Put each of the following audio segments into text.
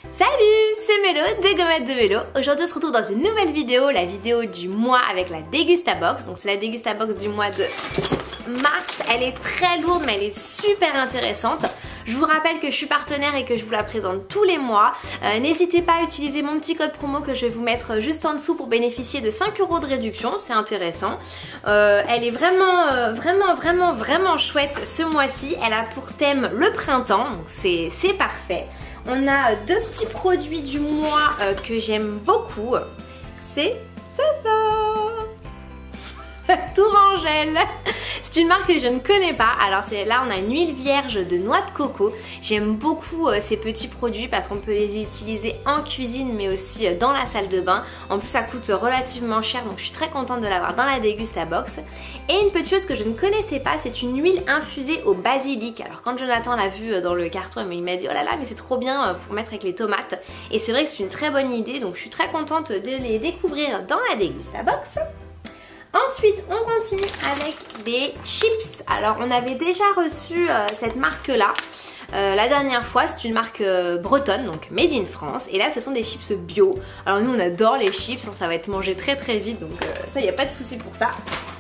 Salut, c'est Mélo des Gommettes de Mélo. Aujourd'hui on se retrouve dans une nouvelle vidéo, la vidéo du mois avec la Dégustabox. Donc c'est la Dégustabox du mois de mars. Elle est très lourde mais elle est super intéressante. Je vous rappelle que je suis partenaire et que je vous la présente tous les mois. N'hésitez pas à utiliser mon petit code promo que je vais vous mettre juste en dessous pour bénéficier de 5 € de réduction, c'est intéressant. Elle est vraiment chouette ce mois-ci. Elle a pour thème le printemps, donc c'est parfait. On a deux petits produits du mois que j'aime beaucoup. C'est ça. Tourangelle. C'est une marque que je ne connais pas. Alors là on a une huile vierge de noix de coco. J'aime beaucoup ces petits produits parce qu'on peut les utiliser en cuisine mais aussi dans la salle de bain. En plus ça coûte relativement cher donc je suis très contente de l'avoir dans la Dégustabox. Et une petite chose que je ne connaissais pas, c'est une huile infusée au basilic. Alors quand Jonathan l'a vu dans le carton, il m'a dit oh là là mais c'est trop bien pour mettre avec les tomates. Et c'est vrai que c'est une très bonne idée donc je suis très contente de les découvrir dans la Dégustabox. Ensuite, on continue avec des chips. Alors, on avait déjà reçu cette marque-là la dernière fois. C'est une marque bretonne, donc made in France. Et là, ce sont des chips bio. Alors, nous, on adore les chips. Ça va être mangé très vite. Donc, ça, il n'y a pas de souci pour ça.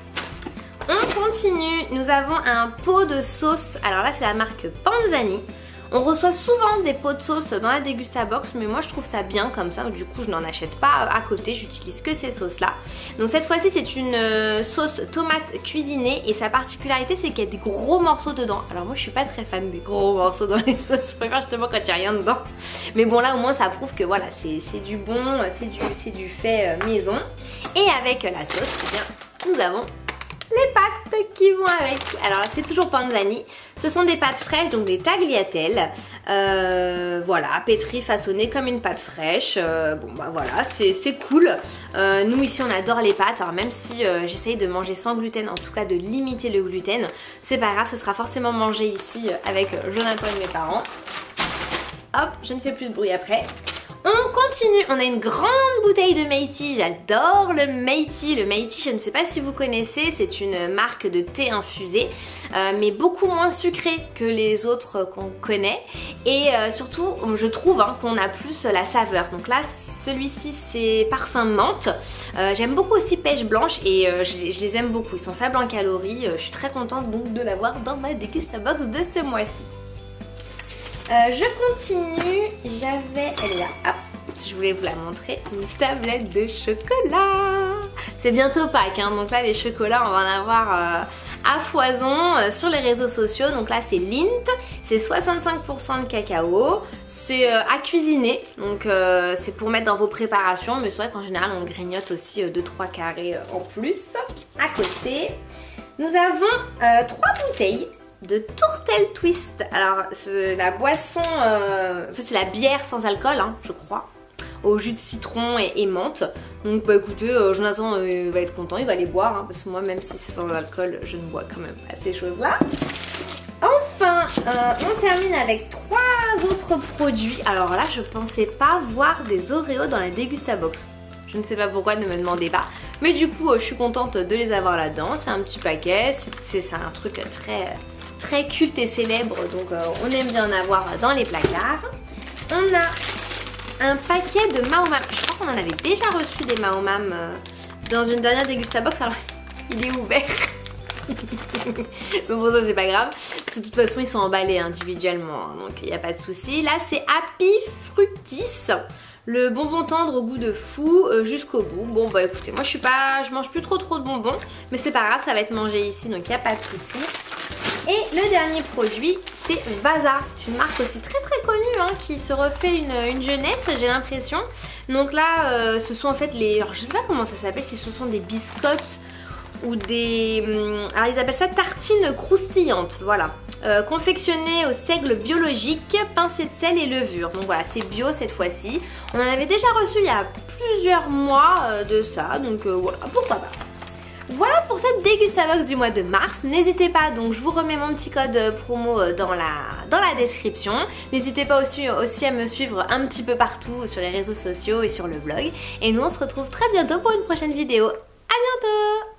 On continue. Nous avons un pot de sauce. Alors là, c'est la marque Panzani. On reçoit souvent des pots de sauce dans la Dégustabox, mais moi je trouve ça bien comme ça, du coup je n'en achète pas à côté, j'utilise que ces sauces là. Donc cette fois-ci c'est une sauce tomate cuisinée et sa particularité c'est qu'il y a des gros morceaux dedans. Alors moi je suis pas très fan des gros morceaux dans les sauces, je préfère justement quand il n'y a rien dedans. Mais bon là au moins ça prouve que voilà c'est du bon, c'est du fait maison. Et avec la sauce, eh bien, nous avons les pâtes qui vont avec. Alors c'est toujours Panzani. Ce sont des pâtes fraîches, donc des tagliatelles. Voilà, pétries, façonnées comme une pâte fraîche. Bon bah voilà, c'est cool. Nous ici on adore les pâtes. Alors même si j'essaye de manger sans gluten, en tout cas de limiter le gluten, c'est pas grave, ce sera forcément mangé ici avec Jonathan et mes parents. Hop, je ne fais plus de bruit après. On continue, on a une grande bouteille de Meiti, j'adore le Meiti. Le Meiti, je ne sais pas si vous connaissez, c'est une marque de thé infusé, mais beaucoup moins sucré que les autres qu'on connaît. Et surtout, je trouve qu'on a plus la saveur. Donc là, celui-ci, c'est parfum menthe. J'aime beaucoup aussi pêche blanche et je les aime beaucoup. Ils sont faibles en calories, je suis très contente donc de l'avoir dans ma Dégustabox de ce mois-ci. Je continue, elle est là, hop, je voulais vous la montrer, une tablette de chocolat. C'est bientôt Pâques, donc là les chocolats on va en avoir à foison sur les réseaux sociaux. Donc là c'est Lindt, c'est 65% de cacao, c'est à cuisiner, donc c'est pour mettre dans vos préparations, mais c'est vrai qu'en général on grignote aussi 2-3 carrés en plus. À côté, nous avons 3 bouteilles de tourtelle twist. Alors la boisson, c'est la bière sans alcool je crois, au jus de citron et menthe. Donc bah écoutez, Jonathan va être content, il va les boire parce que moi même si c'est sans alcool je ne bois quand même pas ces choses là. Enfin on termine avec 3 autres produits. Alors là je pensais pas voir des Oreos dans la Dégustabox. Je ne sais pas pourquoi, ne me demandez pas. Mais du coup je suis contente de les avoir là-dedans. C'est un petit paquet, c'est un truc très culte et célèbre, donc on aime bien en avoir dans les placards. On a un paquet de Maomam. Je crois qu'on en avait déjà reçu des Maomam dans une dernière Dégustabox. Alors il est ouvert. Mais bon, ça c'est pas grave. De toute façon ils sont emballés individuellement, donc il n'y a pas de souci. Là c'est Happy Fructis. Le bonbon tendre au goût de fou jusqu'au bout. Bon bah écoutez, moi je mange plus trop de bonbons, mais c'est pas grave, ça va être mangé ici donc il n'y a pas de souci. Et le dernier produit c'est Vasa, c'est une marque aussi très connue qui se refait une jeunesse j'ai l'impression. Donc là ce sont en fait les, alors, je sais pas comment ça s'appelle, si ce sont des biscottes ou des, alors ils appellent ça tartines croustillantes, voilà. Confectionné au seigle biologique, pincée de sel et levure. Donc voilà, c'est bio cette fois-ci. On en avait déjà reçu il y a plusieurs mois de ça, donc voilà, pourquoi pas. Voilà pour cette Dégustabox du mois de mars. N'hésitez pas, donc je vous remets mon petit code promo dans la description. N'hésitez pas aussi à me suivre un petit peu partout sur les réseaux sociaux et sur le blog. Et nous on se retrouve très bientôt pour une prochaine vidéo. À bientôt!